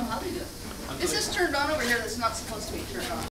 how they do it. This is turned on over here that's not supposed to be turned on.